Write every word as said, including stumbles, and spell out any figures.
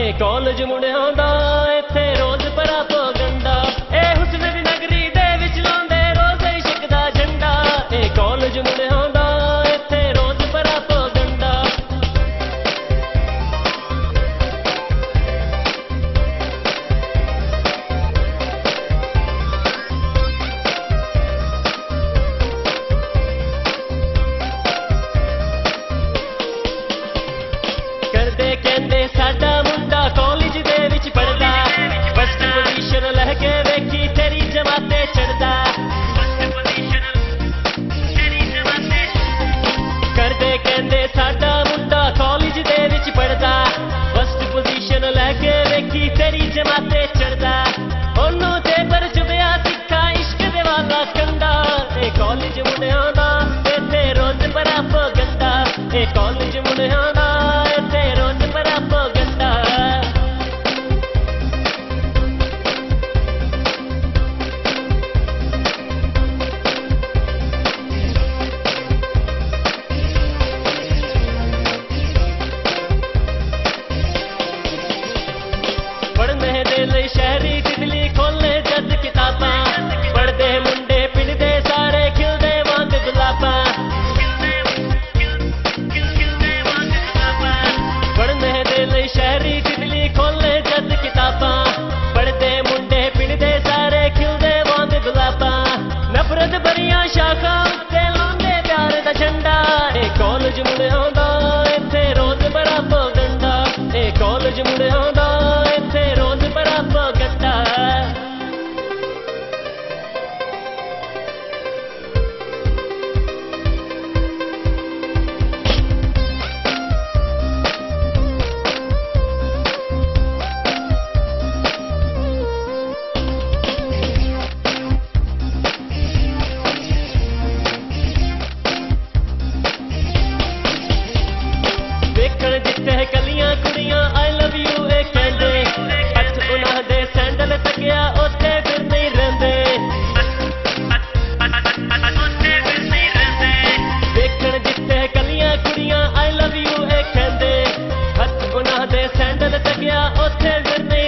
college ਮੁੰਡਿਆਂ ਦਾ ਇੱਥੇ ਰੋਜ਼ ਭਰਾ ਪਗੰਡਾ ਇਹ ਹੁਸਨ ਦੀ ਨਗਰੀ ਦੇ ਵਿੱਚ ਲਾਉਂਦੇ ਰੋਜ਼ ਹੀ ਛਿਕਦਾ ਝੰਡਾ ਇਹ ਕਾਲਜ ਮੁੰਡਿਆਂ ਦਾ ਇੱਥੇ ਰੋਜ਼ ਭਰਾ ਪਗੰਡਾ ਕਰਦੇ ਕਹਿੰਦੇ ਸਾਡਾ ਮੁੰਡਾ ਕਾਲਜ ਦੇ ਵਿੱਚ ਪੜਦਾ ਫਸਟ ਪੋਜੀਸ਼ਨ ਲੈ ਕੇ ਵੇਖੀ ਤੇਰੀ ਜਮਾਤੇ ਚੜਦਾ ਕਰਦੇ ਕਹਿੰਦੇ ਸਾਡਾ ਮੁੰਡਾ ਕਾਲਜ ਦੇ ਵਿੱਚ ਪੜਦਾ ਫਸਟ ਪੋਜੀਸ਼ਨ ਲੈ ਕੇ ਵੇਖੀ ਤੇਰੀ ਜਮਾਤੇ ਚੜਦਾ ਉਹਨੂੰ ਤੇ ਪਰ ਚੁਬਿਆ ਸਿੱਖਾ ਇਸ਼ਕ ਦੇ ਵਾਲਾ ਕੰਡਾ ਇਹ ਕਾਲਜ ਮੁੰਡਿਆਂ ਦਾ ਇੱਥੇ ਰੋਜ਼ ਭਰਾ ਪਗੰਡਾ ਇਹ ਕਾਲਜ ਮੁੰਡਿਆਂ ਦਾ ਇੱਥੇ ਰੋਜ਼ ਭਰਾ ਪਗੰਡਾ ਪੜ੍ਹਨੇ ਦੇ ਲਈ ਸ਼ਹਿਰੀ ਟਿੱਡਲੀ ਖੋਲੇ ਜੱਜ ਕਿਤਾਬਾਂ ਪੜ੍ਹਦੇ ਮੁੰਡੇ ਪਿੰਡ ਦੇ ਸਾਰੇ ਖਿਲਦੇ ਵਾਂਗ ਗੁਲਾਬਾਂ ਪੜ੍ਹਨੇ ਦੇ ਲਈ ਸ਼ਹਿਰੀ ਟਿੱਡਲੀ ਖੋਲੇ ਜੱਜ ਕਿਤਾਬਾਂ ਪੜ੍ਹਦੇ ਮੁੰਡੇ ਪਿੰਡ ਦੇ ਸਾਰੇ ਖਿਲਦੇ ਵਾਂਗ ਗੁਲਾਬਾਂ ਨਫ਼ਰਤ ਭਰੀਆਂ ਸ਼ਾਖਾਂ ਉੱਤੇ ਲਾਉਂਦੇ ਪਿਆਰ ਦਾ ਝੰਡਾ ਇਹ ਕਾਲਜ ਮੁੰਡਿਆਂ ਦਾ ਇੱਥੇ ਰੋਜ਼ ਭਰਾ ਪਗੰਡਾ ਇਹ ਕਾਲਜ ਮੁੰਡਿਆਂ ਦਾ ਇੱਥੇ ਰੋਜ਼ ਭਰਾ ਪਗੰਡਾ ਵੇਖਣ ਜਿੱਥੇ ਕਲੀਆਂ ਕੁੜੀਆਂ ਆਈ ਲਵ ਯੂ ਇਹ ਕਹਿੰਦੇ ਹੱਥ ਉਹਨਾਂ ਦੇ ਸੈਂਡਲ ਤੱਕਿਆ ਉੱਥੇ ਫਿਰਦੇ ਹੀ ਰਹਿੰਦੇ ਵੇਖਣ ਜਿੱਥੇ ਕਲੀਆਂ ਕੁੜੀਆਂ ਆਈ ਲਵ ਯੂ ਇਹ ਕਹਿੰਦੇ ਹੱਥ ਉਹਨਾਂ ਦੇ ਸੈਂਡਲ ਤੱਕਿਆ ਉੱਥੇ ਫਿਰਦੇ